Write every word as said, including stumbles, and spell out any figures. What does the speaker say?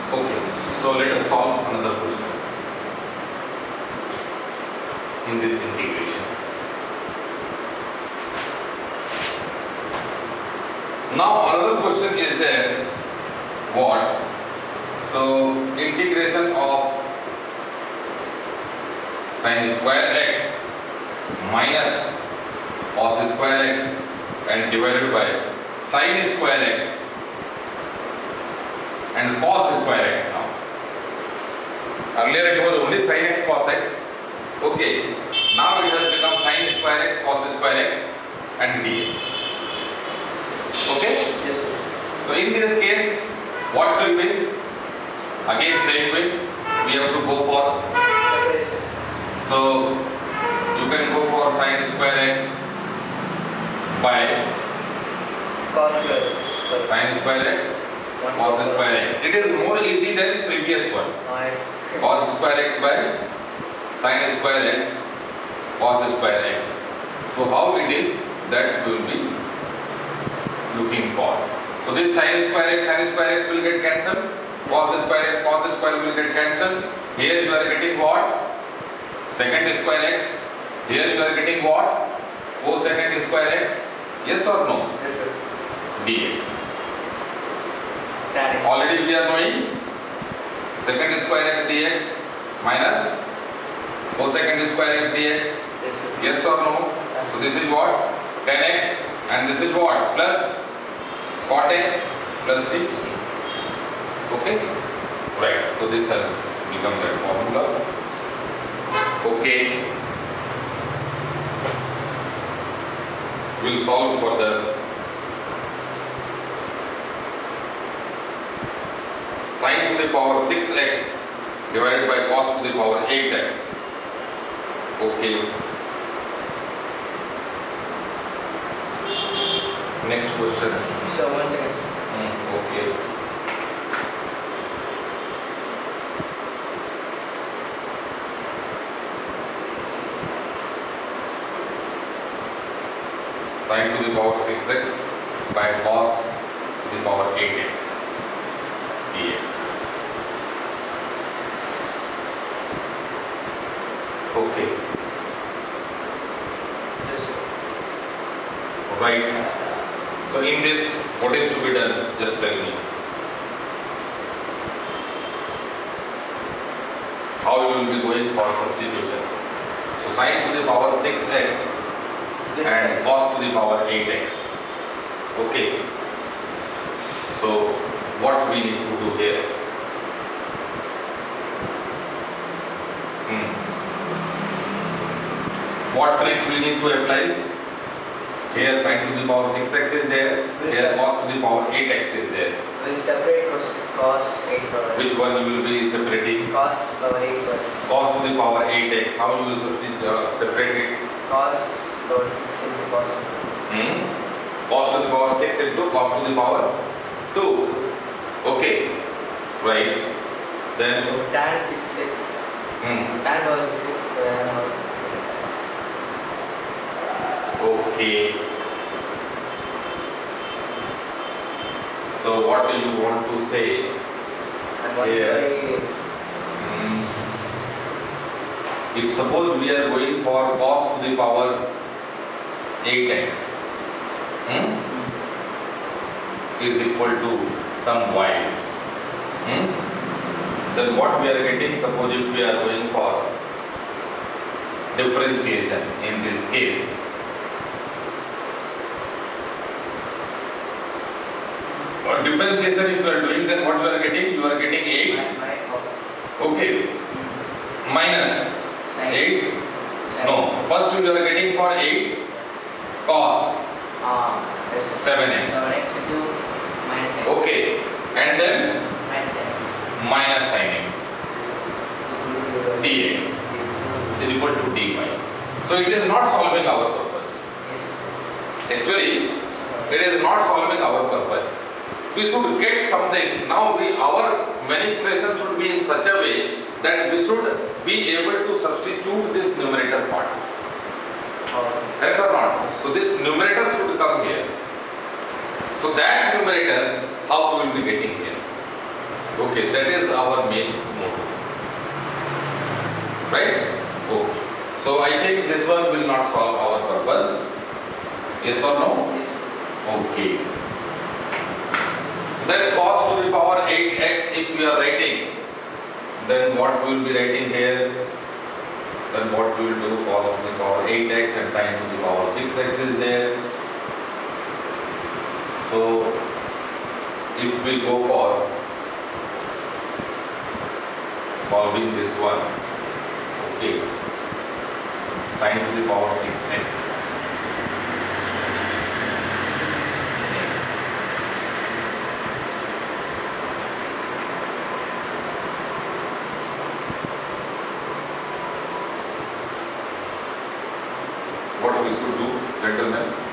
Okay, so let us solve another question in this integration. Now another question is there, what? So integration of sin square x minus cos square x and divided by sin square x and cos square x now. Earlier it was only sin x cos x. Okay, now it has become sin square x cos square x and dx. Okay? Yes, sir. So in this case, what will be? Again same way, we have to go for. Separation. So you can go for sin square x by Cos square. sin square x cos square x. It is more easy than previous one. Alright. Cos square x by sin square x cos square x. So how it is that we will be looking for. So this sin square x sin square x will get cancelled. Cos square x cos square will get cancelled. Here you are getting what? Second square x. Here you are getting what? Cosecant square x. Yes or no? Yes, sir. Dx. Tan x. Already we are knowing secant square x dx minus cosecant square x dx. Yes, sir. Yes or no? So this is what? tan x and this is what? Plus cot x plus c. Okay? Right. So this has become that formula. Okay. We'll solve further. Sin to the power six x divided by cos to the power eight x. Okay. Next question. So one second. Hmm, okay. Sin to the power six x by cos to the power eight x dx. Okay. Yes, sir. Right. So in this, what is to be done? Just tell me. How you will be going for substitution? So sin to the power six x Yes, and sir. cos to the power eight x. Okay. So what we need to do here? Hmm. What trick we need to apply? Here sin to the power six x is there. Yes, Here sir. cos to the power eight x is there. We'll separate cos, cos eight power. Which one you will be separating? Cos power eight power. Cos to the power eight x. How you will substitute uh, separate it? Cos power six into cos. Hmm? Cos to the power six into cos to the power two. Okay. Right. Then So tan six x. hmm. Tan power six x. Uh, Okay. So what do you want to say? and one Yeah. by Hmm. If suppose we are going for cos to the power eight x hmm, is equal to some y, hmm, then what we are getting, suppose if we are going for differentiation in this case, or differentiation if you are doing, then what you are getting, you are getting eight, my, my okay, minus sin. eight, Sin. no, first you are getting for eight cos Ah, yes. seven x, seven x into minus x. okay, and then Minus x. minus sin x Equal to dx is equal to dy. So it is not solving our purpose. Yes. Actually, it is not solving our purpose. We should get something. Now we, our manipulation should be in such a way that we should be able to substitute this numerator part. Correct or not? So this numerator should come here. So that numerator, how we will be getting here? Okay. Okay, that is our main motto. Right? Okay. So I think this one will not solve our purpose. Yes or no? Yes. Okay. Then cos to the power eight x if we are writing, then what we will be writing here? Then what we will do? Cos to the power eight x and sin to the power six x is there. So if we go for solving this one, okay, sin to the power six x. What we should do, gentlemen?